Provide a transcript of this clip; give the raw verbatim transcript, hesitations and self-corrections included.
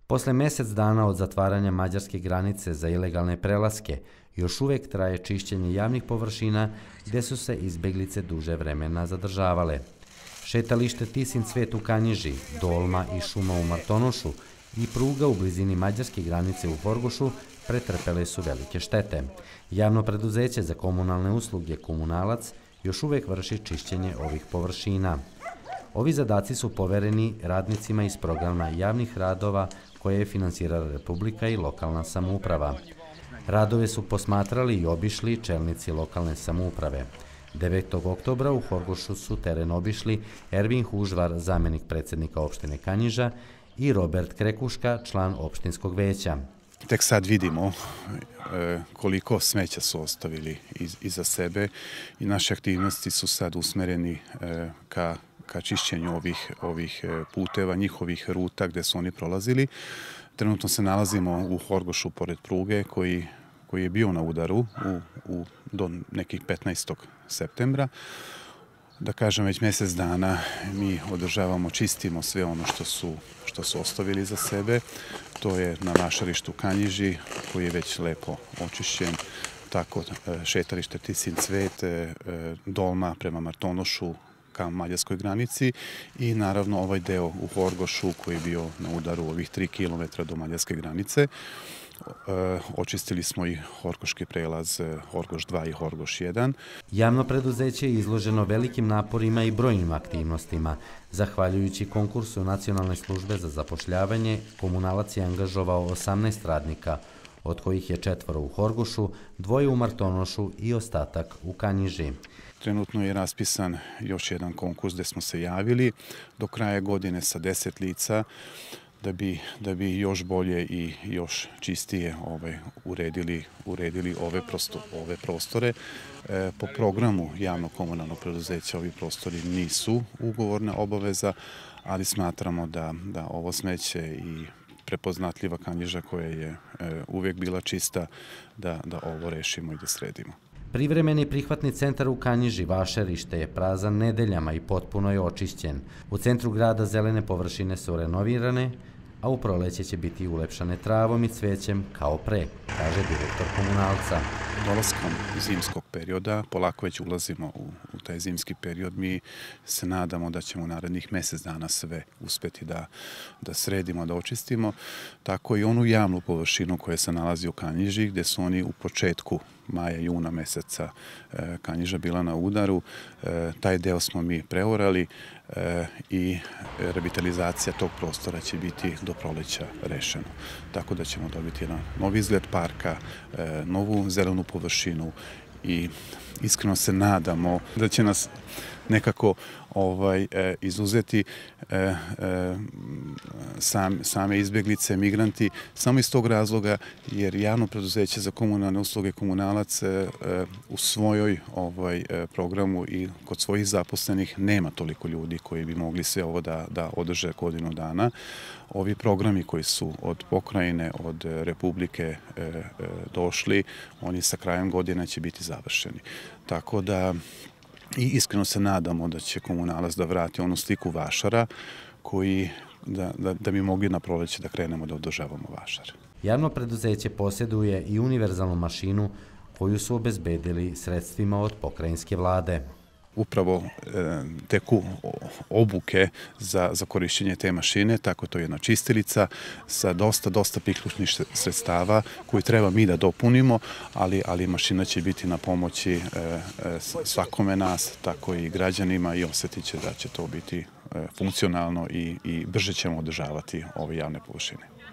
Posle mjesec dana od zatvaranja mađarske granice za ilegalne prelaske, još uvijek traje čišćenje javnih površina gdje su se izbjeglice duže vremena zadržavale. Šetalište Tisin cvet u Kanjiži, Dolma i šuma u Martonošu i pruga u blizini mađarske granice u Horgošu pretrpele su velike štete. Javno preduzeće za komunalne usluge Komunalac još uvijek vrši čišćenje ovih površina. Ovi zadaci su povereni radnicima iz programa javnih radova koje je finansirala Republika i lokalna samouprava. Radove su posmatrali i obišli čelnici lokalne samouprave. devetog oktobra u Horgošu su teren obišli Ervin Hužvar, zamjenik predsjednika opštine Kanjiža, i Robert Krekuška, član opštinskog veća. Tek sad vidimo koliko smeća su ostavili iza sebe i naše aktivnosti su sad usmereni ka ka čišćenju ovih, ovih puteva, njihovih ruta gdje su oni prolazili. Trenutno se nalazimo u Horgošu pored pruge koji, koji je bio na udaru u, u, do nekih petnaestog septembra. Da kažem, već mjesec dana mi održavamo, čistimo sve ono što su, što su ostavili za sebe. To je na vašarištu Kanjiži koji je već lepo očišćen. Tako šetalište Tisin cvet, Dolma prema Martonošu, ka mađarskoj granici i naravno ovaj deo u Horgošu koji je bio na udaru ovih tri kilometra do mađarske granice. Očistili smo i Horgoški prelaz Horgoš dva i Horgoš jedan. Javno preduzeće je izloženo velikim naporima i brojnim aktivnostima. Zahvaljujući konkursu Nacionalne službe za zapošljavanje, Komunalac je angažovao osamnaest radnika, od kojih je četvoro u Horgošu, dvoje u Martonošu i ostatak u Kanjiži. Trenutno je raspisan još jedan konkurs gdje smo se javili do kraja godine sa deset lica da bi, da bi još bolje i još čistije ovaj, uredili, uredili ove, prostor, ove prostore. E, po programu javnog komunalnog preduzeća ovi prostori nisu ugovorna obaveza, ali smatramo da, da ovo smeće i prepoznatljiva Kanjiža koja je e, uvijek bila čista, da, da ovo rešimo i da sredimo. Privremeni prihvatni centar u Kanjiži, vašarište, je prazan nedeljama i potpuno je očišćen. U centru grada zelene površine su renovirane, a u proleće će biti ulepšane travom i cvećem kao pre, kaže direktor Komunalca. Dolaskom zimskog perioda, polako već ulazimo u, u taj zimski period, mi se nadamo da ćemo u narednih mjesec dana sve uspjeti da, da sredimo, da očistimo. Tako i onu javnu površinu koja se nalazi u Kanjiži, gdje su oni u početku maja, juna meseca e, Kanjiža bila na udaru. E, taj deo smo mi preorali e, i revitalizacija tog prostora će biti do proleća rešena. Tako da ćemo dobiti jedan novi izgled parka, e, novu zelenu površinu i iskreno se nadamo da će nas nekako ovaj, e, izuzeti e, e, sam, same izbjeglice, migranti, samo iz tog razloga jer javno preduzeće za komunalne usluge Komunalac e, e, u svojoj ovaj, e, programu i kod svojih zaposlenih nema toliko ljudi koji bi mogli sve ovo da, da održe godinu dana. Ovi programi koji su od pokrajine, od Republike e, e, došli, oni sa krajem godina će biti završeni. Tako da i iskreno se nadamo da će Komunalac da vrati onu sliku vašara koji da, da, da bi mogli na proleće da krenemo da održavamo vašar. Javno preduzeće posjeduje i univerzalnu mašinu koju su obezbedili sredstvima od pokrajinske vlade. Upravo e, teku obuke za, za korišćenje te mašine, tako to je jedna čistilica sa dosta, dosta priključnih sredstava koju treba mi da dopunimo, ali, ali mašina će biti na pomoći e, e, svakome nas, tako i građanima i osjetit će da će to biti e, funkcionalno i, i brže ćemo održavati ove javne površine.